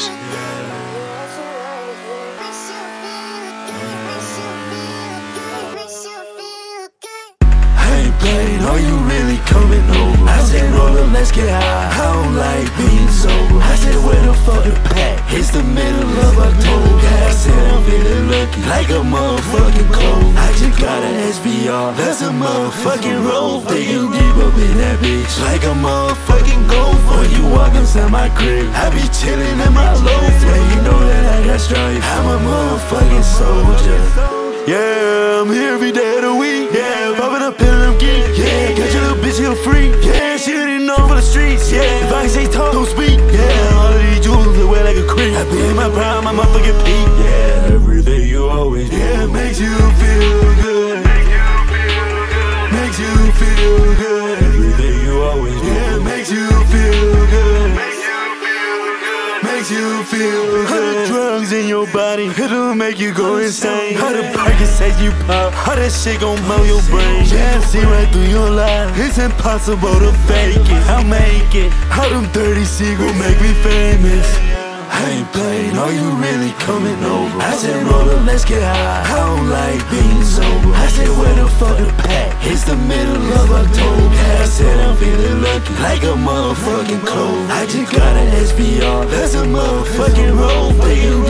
LouieKillz. Are you really coming over? I said roller, let's get high. I don't like being sober. I said where the fuck the pack? It's the middle of October. Yeah, I said I'm feeling lucky, like a motherfucking clove. I just got an SVR, that's a motherfucking roll. Digging deep up in that bitch, like a motherfucking gold. Before you walk inside my crib, I be chilling in my loaf. Yeah, you know that I got strife, I'm a motherfucking soldier. Yeah, I'm here every day of the week. Yeah, popping up in them geek. Yeah, got your little bitch here free. Yeah, she didn't know for the streets. Yeah, if I say talk, don't speak. Yeah, all of these jewels look wear like a creep. I be in my prime, my motherfucking peak. Yeah, everything you always do. Yeah, makes you feel good. Makes you feel good. Everything you always do. Yeah, makes you feel good. Makes you feel good. Drugs in your body, it'll make you go insane. How the Percocets you pop, how that shit gon' blow your brain. Yeah, I see right through your life, it's impossible to fake it. I'll make it, how them dirty secrets make me famous. I ain't playing, are you really coming over? I said roller, let's get high, I don't like being sober. I said where the fuck the pack? It's the middle of October. Yeah, I said I'm feeling lucky, like a motherfucking clove. I just got an SVR, that's a motherfucking roll.